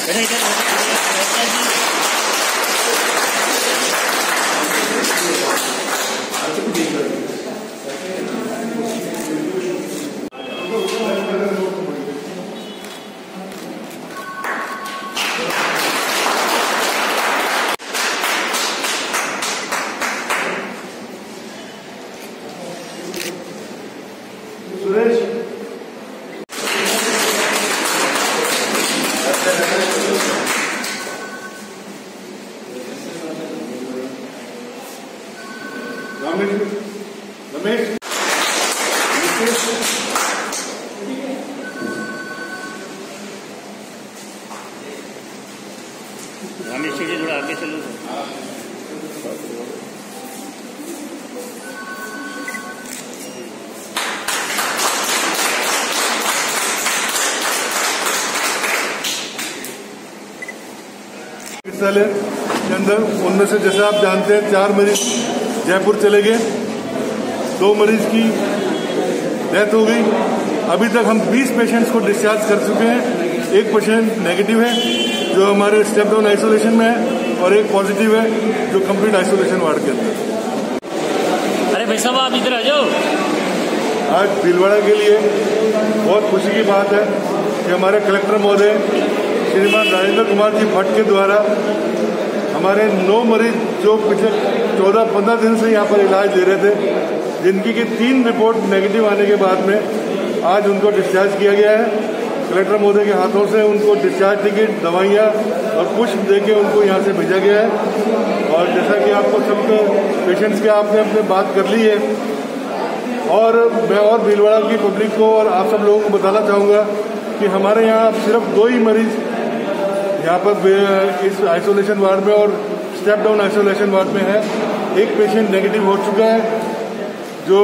सुरेश रमेश रमेश जी थोड़ा आगे चलो। चिकित्सालय के अंदर उनमें से जैसे आप जानते हैं 4 मरीज जयपुर चले गए, 2 मरीज की डेथ हो गई। अभी तक हम 20 पेशेंट्स को डिस्चार्ज कर चुके हैं। एक पेशेंट नेगेटिव है जो हमारे स्टेप डाउन आइसोलेशन में है और एक पॉजिटिव है जो कंप्लीट आइसोलेशन वार्ड के अंदर। अरे भाई साहब आप इधर आ जाओ। आज भीलवाड़ा के लिए बहुत खुशी की बात है कि हमारे कलेक्टर महोदय श्रीमान राजेंद्र कुमार जी भट्ट के द्वारा हमारे 9 मरीज जो पिछले 14-15 दिन से यहाँ पर इलाज ले रहे थे, जिनकी की 3 रिपोर्ट नेगेटिव आने के बाद में आज उनको डिस्चार्ज किया गया है। कलेक्टर महोदय के हाथों से उनको डिस्चार्ज टिकट, दवाइयाँ और पुष्प देके उनको यहाँ से भेजा गया है। और जैसा कि आपको सब पेशेंट्स के आपने अपने बात कर ली है, और मैं और भीलवाड़ा की पब्लिक को और आप सब लोगों को बताना चाहूँगा कि हमारे यहाँ सिर्फ 2 ही मरीज यहाँ पर इस आइसोलेशन वार्ड में और स्टेप डाउन आइसोलेशन वार्ड में है। एक पेशेंट नेगेटिव हो चुका है, जो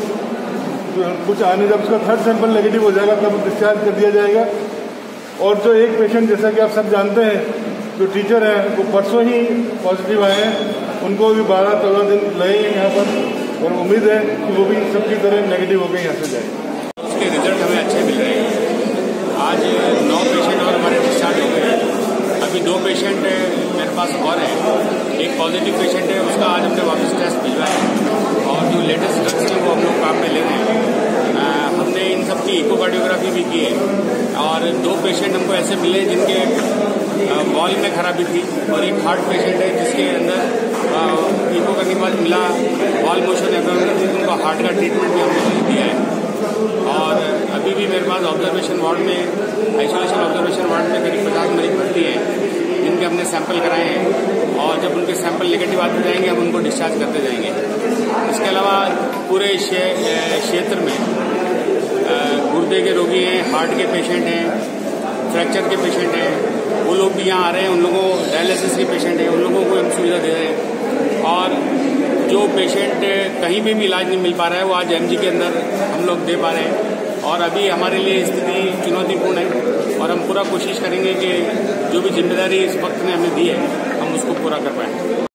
कुछ आने जब उसका 3rd सैंपल नेगेटिव हो जाएगा तब डिस्चार्ज कर दिया जाएगा। और जो एक पेशेंट जैसा कि आप सब जानते हैं, जो टीचर हैं वो परसों ही पॉजिटिव आए हैं, उनको भी 12-14 दिन लगेंगे यहाँ पर, और उम्मीद है कि वो भी सबकी तरह नेगेटिव होकर यहाँ से जाए। उसके रिजल्ट हमें अच्छे मिल रहे हैं। आज 9 पेशेंट और हमारे डिस्चार्ज हो गए। अभी 2 पेशेंट मेरे पास और हैं। एक पॉजिटिव पेशेंट है, उसका आज हमने वापस टेस्ट भिजवाया और जो लेटेस्ट ड्रग्स हैं वो हम लोग काम में ले रहे हैं। हमने इन सब की इकोकार्डियोग्राफी भी की है और 2 पेशेंट हमको ऐसे मिले जिनके वॉल में खराबी थी, और एक हार्ट पेशेंट है जिसके अंदर इको करने के बाद मिला वॉल मोशन एब्नॉर्मलिटी, उनको हार्ट का ट्रीटमेंट भी हमने दिया है। और अभी भी मेरे पास ऑब्जर्वेशन वार्ड में, आइसोलेशन ऑब्जर्वेशन वार्ड में करीब 50 मरीज भर्ती हैं, जिनके हमने सैंपल कराए हैं, और जब उनके सैंपल नेगेटिव आते जाएंगे हम उनको डिस्चार्ज करते जाएंगे। इसके अलावा पूरे क्षेत्र में गुर्दे के रोगी हैं, हार्ट के पेशेंट हैं, फ्रैक्चर के पेशेंट हैं, वो लोग भी यहाँ आ रहे हैं। उन लोगों को डायलिसिस के पेशेंट हैं, उन लोगों को हम सुविधा दे रहे हैं। और जो पेशेंट कहीं पे भी इलाज नहीं मिल पा रहा है वो आज एमजी के अंदर हम लोग दे पा रहे हैं। और अभी हमारे लिए स्थिति चुनौतीपूर्ण है और हम पूरा कोशिश करेंगे कि जो भी जिम्मेदारी इस वक्त ने हमें दी है हम उसको पूरा कर पाएं।